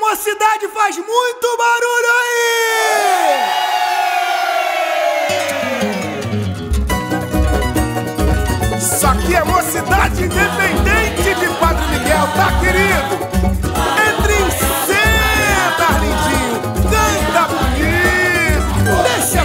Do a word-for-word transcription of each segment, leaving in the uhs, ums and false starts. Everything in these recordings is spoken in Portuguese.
mocidade faz muito barulho aí! Isso aqui é Mocidade Independente de Padre Miguel, tá, querido? Entre em cena, lindinho, canta bonito, deixa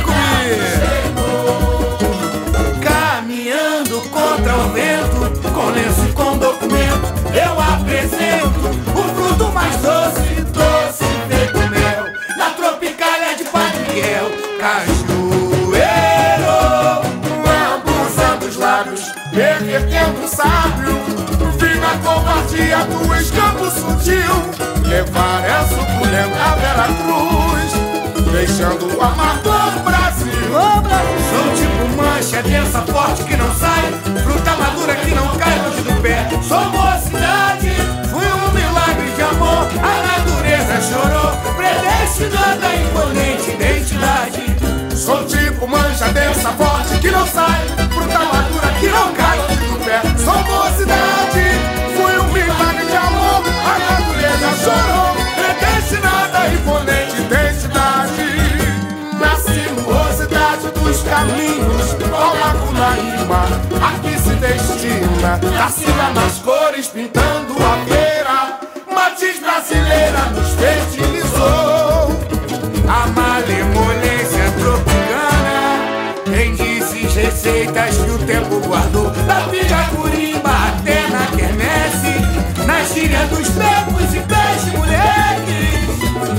comigo. Caminhando contra o vento, com lenço e com documento, eu apresento o fruto mais doce, doce feito mel, na Tropicália de Padre Miguel. Cajueiro, lambuzando os lábios, derretendo o sábio, vim na covardia do escampo sutil, levar essa suculenta a Vera Cruz, deixando o amargor Brasil. Sou tipo mancha densa, forte que não sai, fruta madura que não cai longe do pé. Sou mocidade, fui um milagre de amor, a natureza chorou, predestinada, imponente identidade. Sou tipo mancha densa, forte que não sai, fruta madura que não cai longe do pé. Sou mocidade, fui um milagre de amor, a natureza chorou, predestinada, imponente identidade. Nasci mocidade dos caminhos, coloco na rima, aqui se destina, Tarsila nas cores, pintando a feira, matiz brasileira nos fertilizou. A malemolência tropicana, quem disse receitas que o tempo guardou, da Pijacurimba até na quermesse, na gíria dos becos e pés de moleques.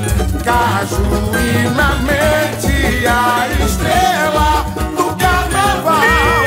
Cajuinamente a estrela do carnaval,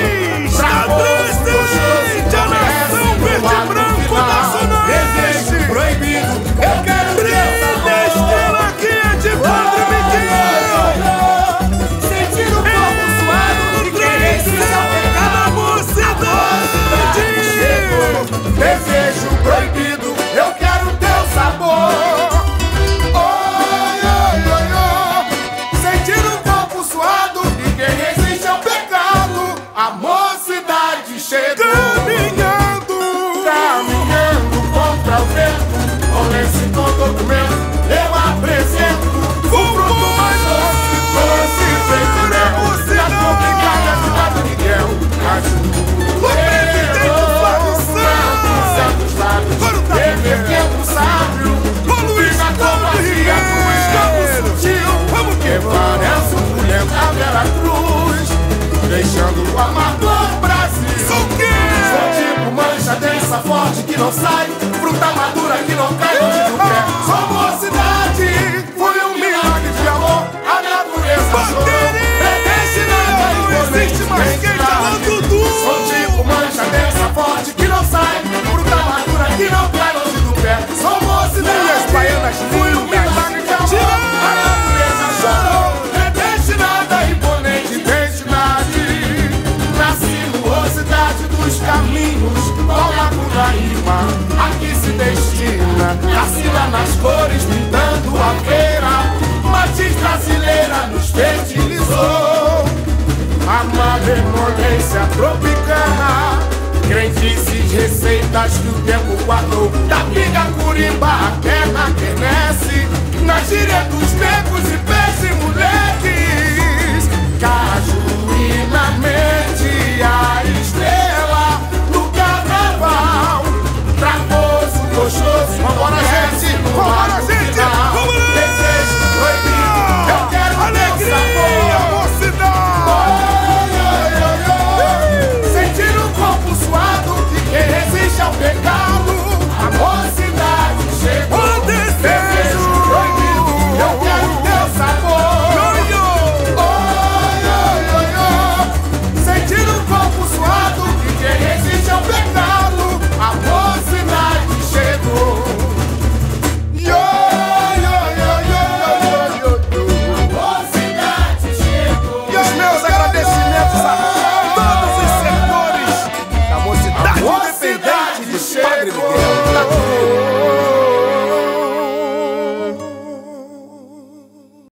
Estadreste, a nação verde e branco nacional. Desejo proibido, eu quero Brilha estrela aqui é de Padre Miguel. sentir o corpo suado e querer se salvar Na mocidade. Desejo proibido, eu quero teu sabor. Oi, oi, oi, oi. Sentir o corpo suado e quem resiste ao pecado, a mocidade chegou. Caminhando, Caminhando contra o vento, com lenço e com documento, eu apresento o fruto mais doce, doce feito mel, da Tropicália de Padre Miguel. Cajueiro, lambuzando os lábios, derretendo o sábio, fiz a covardia do escampo sutil, levar essa suculenta a Vera Cruz, deixando o amargor Brasil. Sou quê? Sou tipo mancha densa, forte que não sai, fruta madura que não cai longe do pé. Sou mocidade, fui um milagre de amor, a natureza chorou, predestinada e existe mais quente, alô, Dudu. Sou tipo mancha densa, forte que não sai, fruta madura que não cai longe do pé. Sou mocidade, fui um milagre de amor, a natureza chorou, predestinada e imponente identidade. Nasci mocidade dos caminhos, coloco na rima, aqui se destina, Tarsila nas cores, pintando a feira, matiz brasileira nos fertilizou. A malemolência tropicana, crendices, receitas que o tempo guardou, da Pijacurimba até na